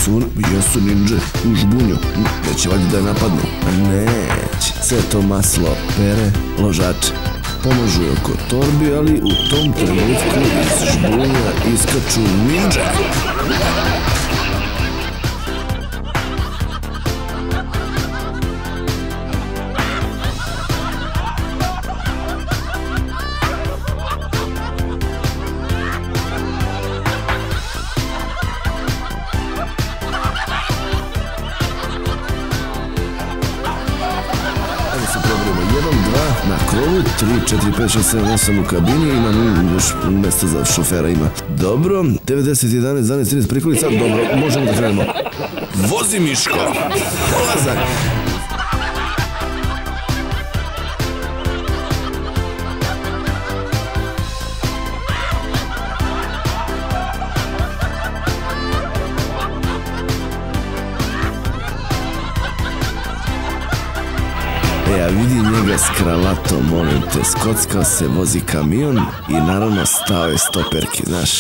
jesu ninđe u žbunju. Neće valjda da je napadnu. Neće. Sve to maslo pere ložače. Pomažu je oko torbi, ali u tom trenutku iz žbunja iskaču ninđe. Na krovu, 3, 4, 5, 6, 7, 8 u kabini, imam još mesta za šofera ima. Dobro, 90, 11, 12, 13 prikolica, dobro, možemo da krenemo. Vozi Miško, polazak. Ja vidim njega s kravatom, molim te, skockao se, vozi kamion i naravno stao je stoperki, znaš.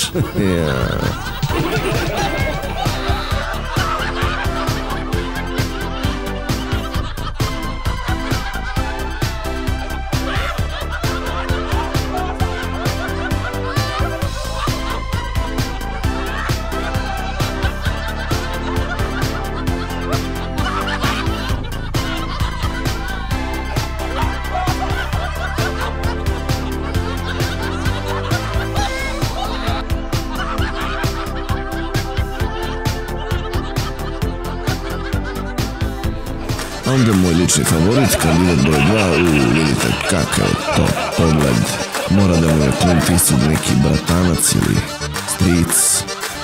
Onda moj lični favorit, kandidat broj 2, vidite kakav je to pogled. Mora da mu je Clint Eastwood neki bratanac ili stric.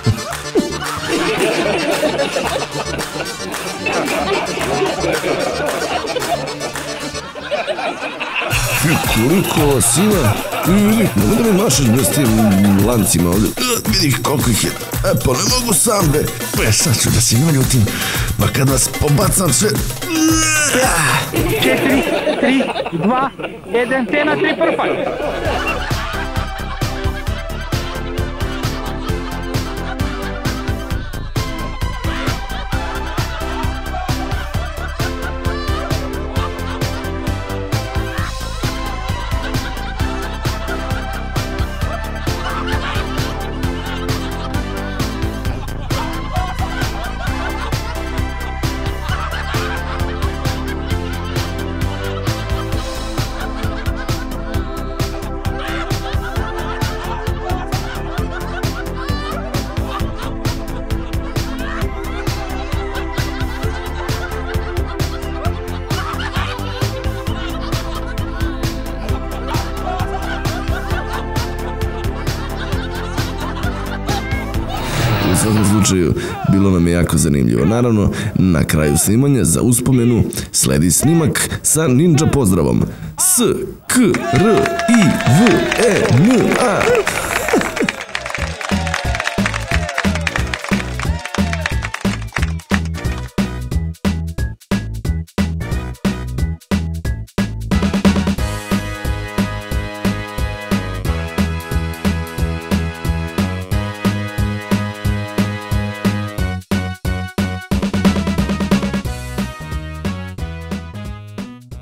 Koliko vas ima? Vidi, mogu da mi mašeš bez tim lancima ovdje? Vidi koliko ih je. Pa ne mogu sam, be. Sad ću da se njima ljutim. Pa kad vas pobacam sve... 4, 3, 2, 1, te na 3 prpak. U svakom slučaju, bilo nam je jako zanimljivo. Naravno, na kraju snimanja za uspomenu sledi snimak sa ninja pozdravom. S, K, R, I, V, E, N, A.